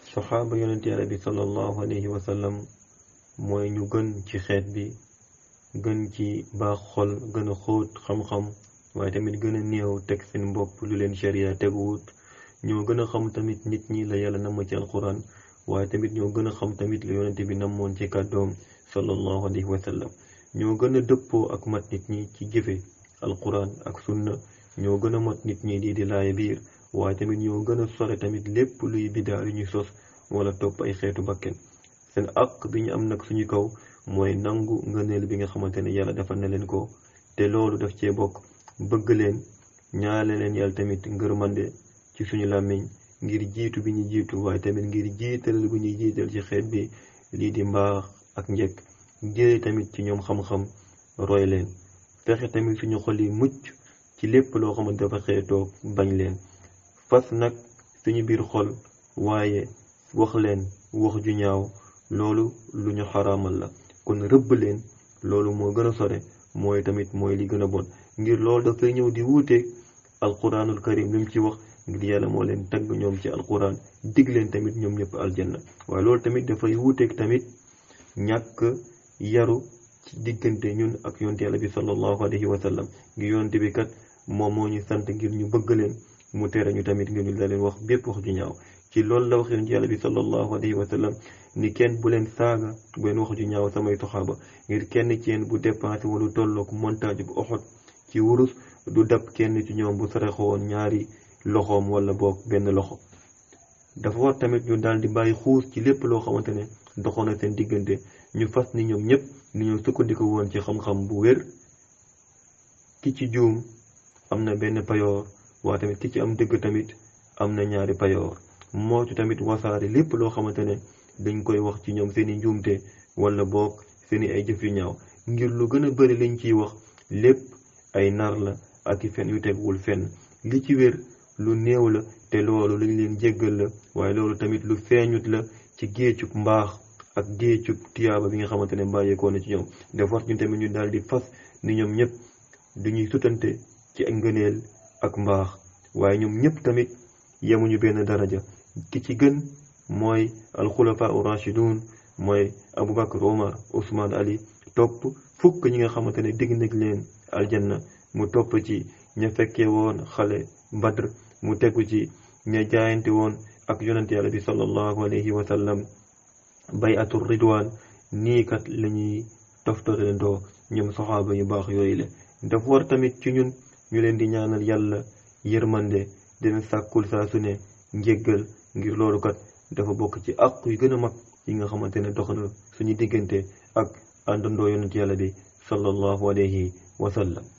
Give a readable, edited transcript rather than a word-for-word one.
saxaaba yonent yàlla bi sallallahu alayhi wa sallam mooy ñu gën ci xeet bi, gën ci baax xol, gën a xóot xam-xam, waaye tamit gën a néew teg seen bopp lu leen sharia teguwut. ñoo gën a xam tamit nit ñi la yàlla namm ci alquran, waaye tamit ñoo gën a xam tamit la yonente bi namoon ci kàddoom sallallahu alayhi wa sallam. ñoo gën a dëppoo ak mat nit ñi ci jëfe alquran ak sunna. ñoo gën a mat nit ñi di laaya biir, waaye tamit ñoo gën a sore tamit lépp luy bidaa yu ñuy sos wala topp ay xeetu bakken. seen àq bi ñu am nag suñu kaw mooy nangu ngëneel bi nga xamante ne yàlla defal na leen ko, te loolu daf cee bokk bëgg leen, ñaale leen yàlla tamit ngërmande ci suñu làmmiñ ngir jiitu bi ñu jiitu, waaye tamit ngir jiital bu ñuy jiital ci xeet bi lii di mbaax ak njëkk, jëlee tamit ci ñoom xam-xam roy leen, fexe tamit suñu xol yi mucc ci lépp loo xamante dafa xeetoo bañ leen, fas nag suñu biir xol waaye wax leen wax ju ñaaw, loolu lu ñu xaraamal la. kon rëbb leen loolu moo gën a sore, mooy tamit mooy li gën a bon, ngir loolu dafay ñëw di wuuteeg alquranul karim li mu ci wax, ngir yàlla moo leen tagg ñoom ci alquran, dig leen tamit ñoom ñëpp aljanna. waaye loolu tamit dafay wuuteeg tamit ñàkk yaru ci diggante ñun ak yonte yàlla bi sallallahu alayhi wa sallam, ngir yonte bi kat moom moo ñu sant ngir ñu bëgg leen, mu tere ñu tamit ngir ñu la leen wax bépp wax ju ñaaw. ci loolu la wax yonte yàlla bi sallallahu alayhi wa sallam ni kenn bu leen saaga, bu leen wax ju ñaaw samay toxaaba, ngir kenn ci yéen bu dépensé wala tollook montage bu Uhud ci wurus du dab kenn ci ñoom bu saraxoon ñaari loxoom wala boog benn loxo. dafa war tamit ñu daal di bàyyi xuus ci lépp loo xamante ne doxoon na seen diggante, ñu fas ni ñoom ñëpp ni ñoo sukkandiku woon ci xam-xam bu wér. ki ci juum am na benn payoor, waaye tamit ki ci am dëgg tamit am na ñaari payoor. moo ci tamit wasaare lépp loo xamante ne dañ koy wax ci ñoom seeni njuumte wala boog seeni ay jëf yu ñaaw, ngir lu gën a bari liñ ciy wax lépp ay nar la ak i fen yu tegwul fenn. li ci wér lu néew la, te loolu lañ leen jéggal la, waaye loolu tamit lu feeñut la ci géecub mbaax ak géecub tiyaaba bi nga xamante ne bàyyeekoo na ci ñoom. dafa war ñu tamit ñu daal di fas ni ñoom ñëpp duñuy sutante ci ak ngëneel ak mbaax, waaye ñoom ñëpp tamit yemuñu benn daraja. ki ci gën mooy alxulafa urashidun, mooy Abubakar, Omar, Ousmane, Ali, topp fukk ñi nga xamante ne digg nag leen aljanna, mu topp ci ña fekkee woon xale Badr, mu tegu ci ña jaayante woon ak yonante yàlla bi sallallahu alayhi wa sallam bayatul ridwan. nii kat la ñuy toftalendoo ñoom saxaaba yu baax yooyu la. dafa war tamit ci ñun ñu leen di ñaanal yàlla yërmande, dina sàkkul saa su ne njéggal, ngir loolu kat dafa bokk ci àq yu gën a mag yi nga xamante ne dox na suñu diggante ak àndandoo yonent yàlla bi sallallahu alayhi wa sallam.